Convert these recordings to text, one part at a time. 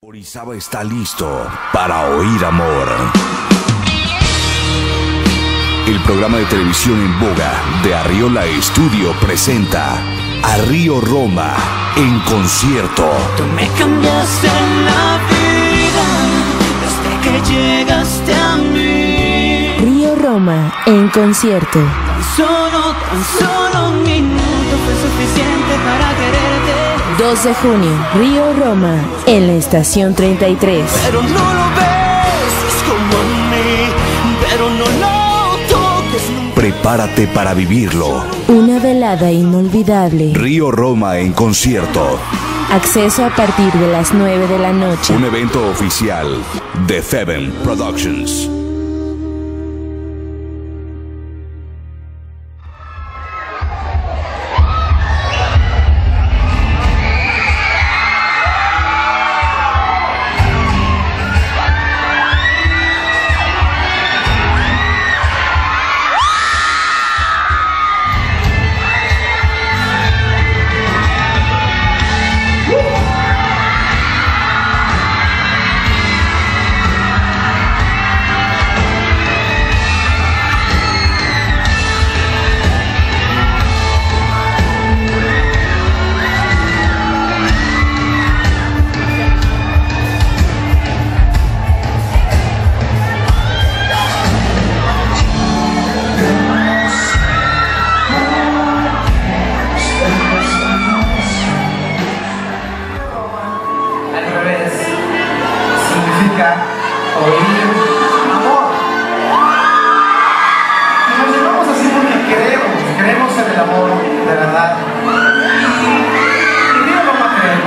Orizaba está listo para oír amor. El programa de televisión en boga de Arriola Estudio presenta a Río Roma en concierto. Tú me cambiaste la vida desde que llegaste a mí. Río Roma en concierto. Tan solo un minuto fue suficiente para quererte. 2 de junio, Río Roma en la estación 33. Pero no lo ves, es como en mí, pero no lo toques nunca. Prepárate para vivirlo. Una velada inolvidable. Río Roma en concierto. Acceso a partir de las 9 de la noche. Un evento oficial de Feven Productions. Oír amor. Y nos llamamos así porque creemos en el amor de verdad. Y Río Roma cree.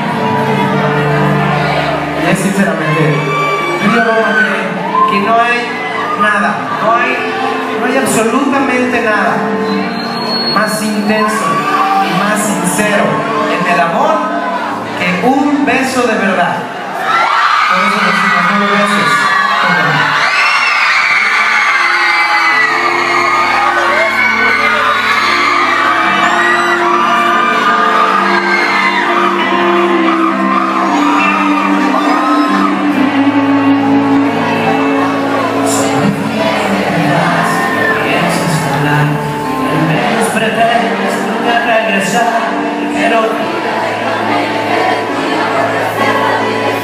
Y es sinceramente, Río Roma cree que no hay nada, no hay absolutamente nada más intenso y más sincero en el amor que un beso de verdad. Por eso decimos, no lo beses. Pretendes nunca regresar, pero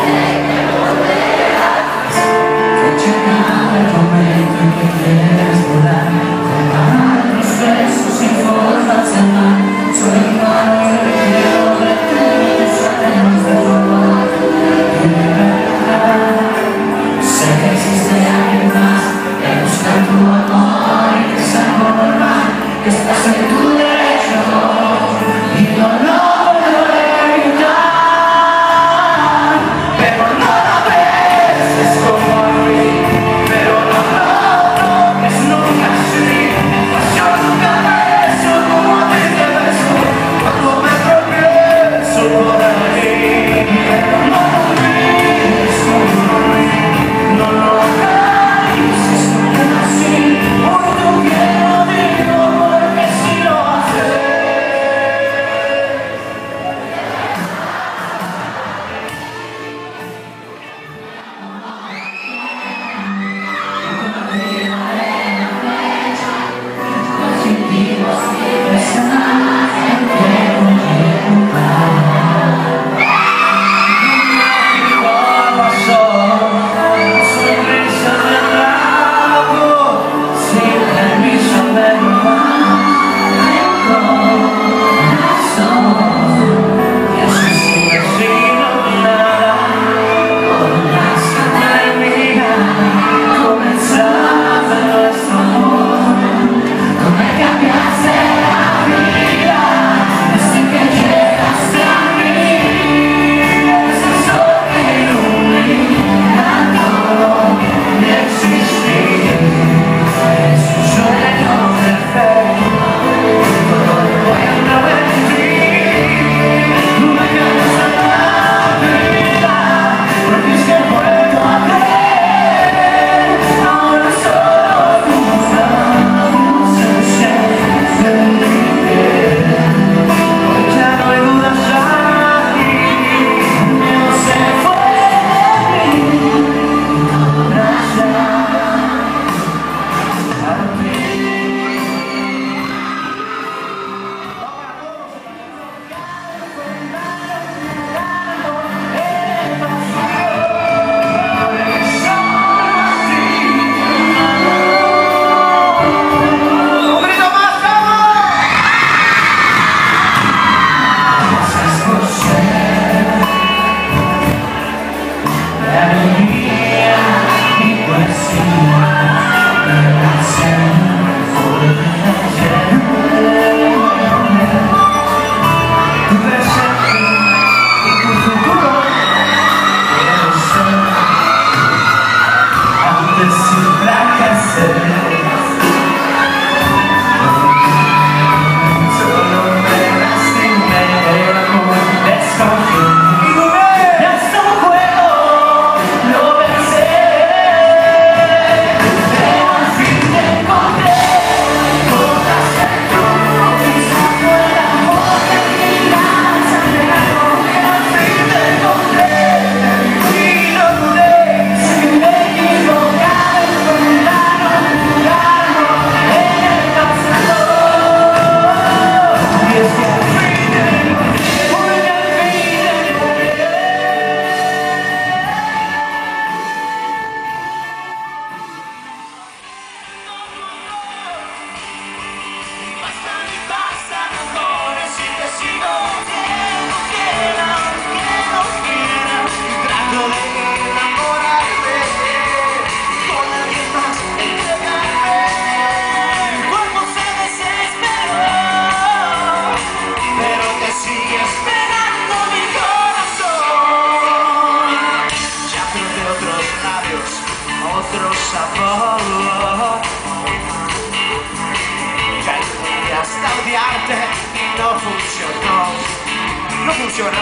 intentaste y no funcionó. No funciona.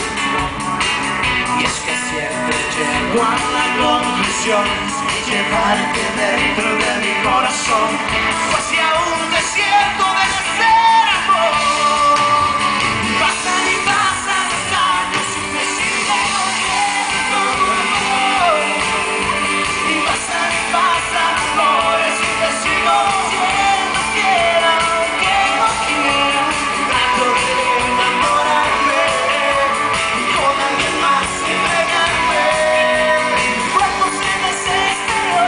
Y es que siempre llego a la conclusión llevarte dentro de mi corazón, pues si aún un desierto de ser amor. Pasan y pasan los años y me sigo volviendo amor. Y pasan amores y te sigo siendo fiel aunque no quiera. Trato de enamorarme y con alguien más entregarme. Mi cuerpo se desesperó,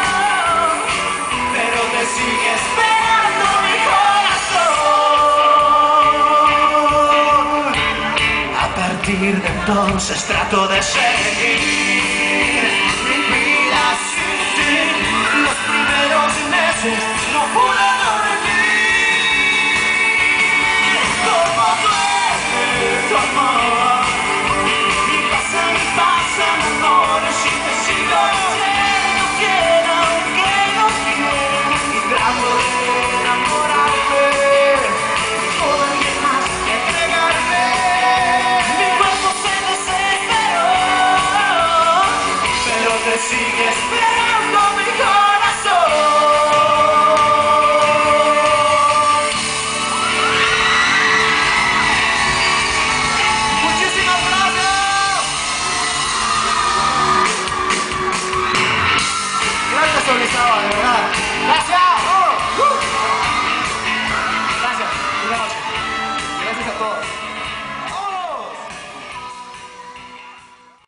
pero te sigue esperando mi corazón. A partir de entonces trato de seguir mi vida sin ti. Los primeros meses no pude dormir. Como duele tu amor. Y pasan amores y te sigo siendo fiel aunque no quiera. Y trato de enamorarme con alguien más que entregarme. Mi cuerpo se desesperó, pero te sigue esperando mi corazón. Muchísimas gracias. Gracias, Orizaba, de verdad.